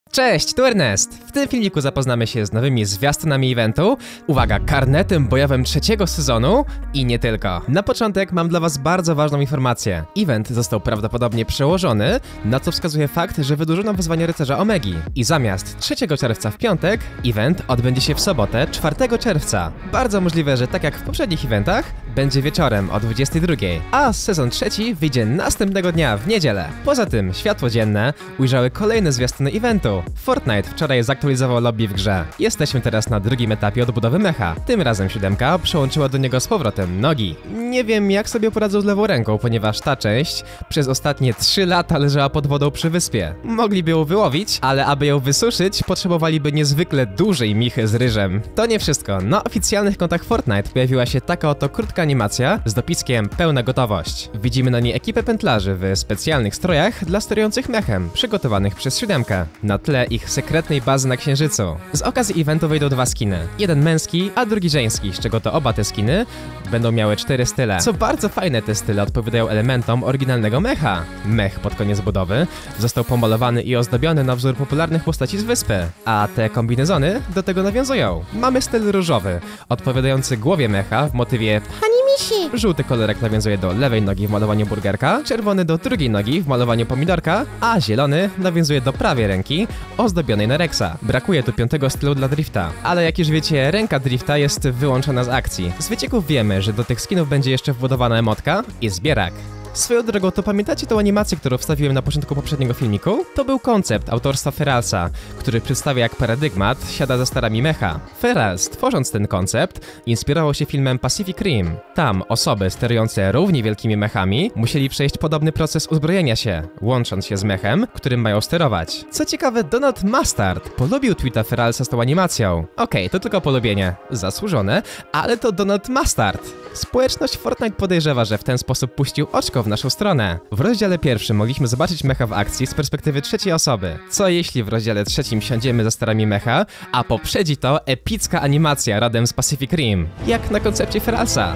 Cześć, tu Ernest! W tym filmiku zapoznamy się z nowymi zwiastunami eventu, uwaga, karnetem bojowym trzeciego sezonu i nie tylko. Na początek mam dla was bardzo ważną informację. Event został prawdopodobnie przełożony, na co wskazuje fakt, że wydłużono wyzwanie rycerza Omegi. I zamiast 3 czerwca w piątek, event odbędzie się w sobotę 4 czerwca. Bardzo możliwe, że tak jak w poprzednich eventach, będzie wieczorem o 22, a sezon trzeci wyjdzie następnego dnia w niedzielę. Poza tym światło dzienne ujrzały kolejne zwiastuny eventu. Fortnite wczoraj zaktualizował lobby w grze. Jesteśmy teraz na drugim etapie odbudowy mecha. Tym razem 7 przyłączyła do niego z powrotem nogi. Nie wiem jak sobie poradzą z lewą ręką, ponieważ ta część przez ostatnie 3 lata leżała pod wodą przy wyspie. Mogliby ją wyłowić, ale aby ją wysuszyć, potrzebowaliby niezwykle dużej michy z ryżem. To nie wszystko. Na oficjalnych kontach Fortnite pojawiła się taka oto krótka animacja z dopiskiem pełna gotowość. Widzimy na niej ekipę pętlarzy w specjalnych strojach dla sterujących mechem, przygotowanych przez 7 na tle ich sekretnej bazy na Księżycu. Z okazji eventu wyjdą 2 skiny. Jeden męski, a drugi żeński, z czego to oba te skiny będą miały 4 style. Co bardzo fajne, te style odpowiadają elementom oryginalnego mecha. Mech pod koniec budowy został pomalowany i ozdobiony na wzór popularnych postaci z wyspy, a te kombinezony do tego nawiązują. Mamy styl różowy, odpowiadający głowie mecha w motywie żółty kolorek nawiązuje do lewej nogi w malowaniu burgerka, czerwony do drugiej nogi w malowaniu pomidorka, a zielony nawiązuje do prawej ręki ozdobionej na Rexa. Brakuje tu 5 stylu dla drifta, ale jak już wiecie, ręka drifta jest wyłączona z akcji. Z wycieków wiemy, że do tych skinów będzie jeszcze wbudowana emotka i zbierak. Swoją drogą, to pamiętacie tą animację, którą wstawiłem na początku poprzedniego filmiku? To był koncept autorstwa Feralsa, który przedstawia jak paradygmat siada za starami mecha. Ferals, tworząc ten koncept, inspirował się filmem Pacific Rim. Tam osoby sterujące równie wielkimi mechami musieli przejść podobny proces uzbrojenia się, łącząc się z mechem, którym mają sterować. Co ciekawe, Donald Mustard polubił tweeta Feralsa z tą animacją. Okej, to tylko polubienie, zasłużone, ale to Donald Mustard. Społeczność Fortnite podejrzewa, że w ten sposób puścił oczko w naszą stronę. W rozdziale 1 mogliśmy zobaczyć mecha w akcji z perspektywy trzeciej osoby. Co jeśli w rozdziale 3 siądziemy za starami mecha, a poprzedzi to epicka animacja rodem z Pacific Rim, jak na koncepcie Feralsa.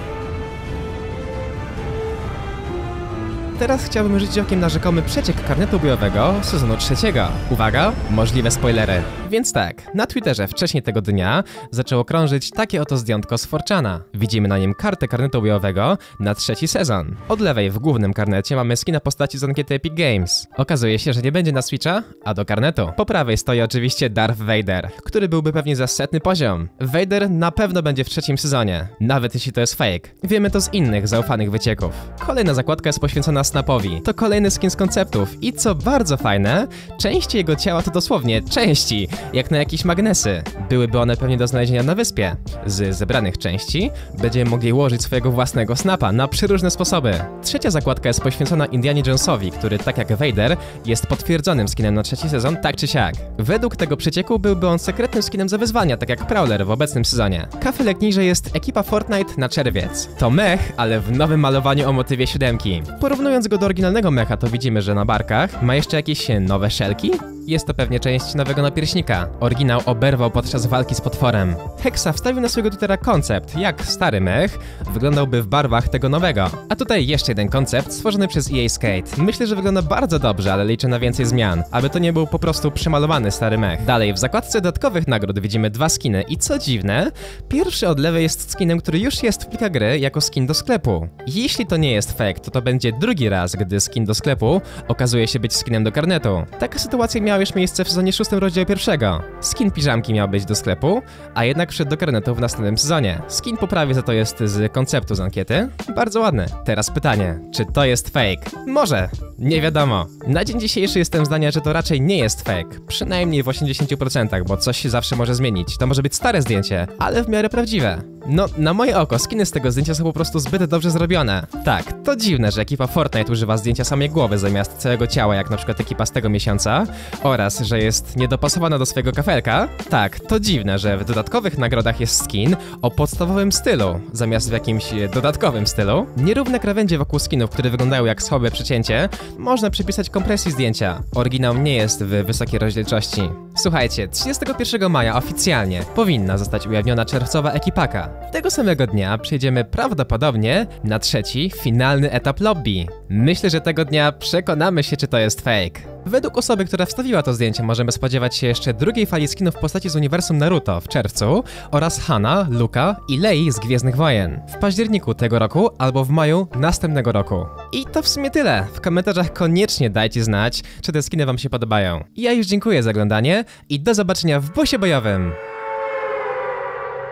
Teraz chciałbym rzucić okiem na rzekomy przeciek karnetu bojowego sezonu trzeciego. Uwaga, możliwe spoilery. Więc tak, na Twitterze wcześniej tego dnia zaczęło krążyć takie oto zdjętko z 4chana. Widzimy na nim kartę karnetu bojowego na trzeci sezon. Od lewej w głównym karnecie mamy skina postaci z ankiety Epic Games. Okazuje się, że nie będzie na Switcha, a do karnetu. Po prawej stoi oczywiście Darth Vader, który byłby pewnie za 100 poziom. Vader na pewno będzie w trzecim sezonie, nawet jeśli to jest fake. Wiemy to z innych zaufanych wycieków. Kolejna zakładka jest poświęcona Snapowi. To kolejny skin z konceptów i co bardzo fajne, części jego ciała to dosłownie części, jak na jakieś magnesy. Byłyby one pewnie do znalezienia na wyspie. Z zebranych części będziemy mogli ułożyć swojego własnego Snapa na przeróżne sposoby. Trzecia zakładka jest poświęcona Indianie Jonesowi, który tak jak Vader jest potwierdzonym skinem na trzeci sezon tak czy siak. Według tego przecieku byłby on sekretnym skinem za wyzwania, tak jak Prowler w obecnym sezonie. Kafelek niżej jest ekipa Fortnite na czerwiec. To mech, ale w nowym malowaniu o motywie 7. Porównując go do oryginalnego mecha, to widzimy, że na barkach ma jeszcze jakieś nowe szelki? Jest to pewnie część nowego napierśnika. Oryginał oberwał podczas walki z potworem. Hexa wstawił na swojego Twittera koncept, jak stary mech wyglądałby w barwach tego nowego. A tutaj jeszcze jeden koncept stworzony przez EA Skate. Myślę, że wygląda bardzo dobrze, ale liczę na więcej zmian, aby to nie był po prostu przemalowany stary mech. Dalej, w zakładce dodatkowych nagród widzimy 2 skiny i co dziwne, pierwszy od lewej jest skinem, który już jest w plikach gry jako skin do sklepu. Jeśli to nie jest fake, to będzie drugi raz, gdy skin do sklepu okazuje się być skinem do karnetu. Taka sytuacja miała już miejsce w sezonie 6 rozdziału 1. Skin piżamki miał być do sklepu, a jednak wszedł do karnetu w następnym sezonie. Skin po prawie za to jest z konceptu z ankiety. Bardzo ładny. Teraz pytanie, czy to jest fake? Może. Nie wiadomo. Na dzień dzisiejszy jestem zdania, że to raczej nie jest fake. Przynajmniej w 80%, bo coś się zawsze może zmienić. To może być stare zdjęcie, ale w miarę prawdziwe. No, na moje oko, skiny z tego zdjęcia są po prostu zbyt dobrze zrobione. Tak, to dziwne, że ekipa Fortnite używa zdjęcia samej głowy zamiast całego ciała, jak na przykład ekipa z tego miesiąca, oraz, że jest niedopasowana do swojego kafelka. Tak, to dziwne, że w dodatkowych nagrodach jest skin o podstawowym stylu, zamiast w jakimś dodatkowym stylu. Nierówne krawędzie wokół skinów, które wyglądają jak słabe przecięcie, można przypisać kompresji zdjęcia. Oryginał nie jest w wysokiej rozdzielczości. Słuchajcie, 31 maja oficjalnie powinna zostać ujawniona czerwcowa ekipaka. Tego samego dnia przejdziemy prawdopodobnie na trzeci, finalny etap lobby. Myślę, że tego dnia przekonamy się, czy to jest fake. Według osoby, która wstawiła to zdjęcie, możemy spodziewać się jeszcze drugiej fali skinów w postaci z uniwersum Naruto w czerwcu oraz Hana, Luka i Lei z Gwiezdnych Wojen w październiku tego roku albo w maju następnego roku. I to w sumie tyle. W komentarzach koniecznie dajcie znać, czy te skiny wam się podobają. Ja już dziękuję za oglądanie i do zobaczenia w bosie bojowym!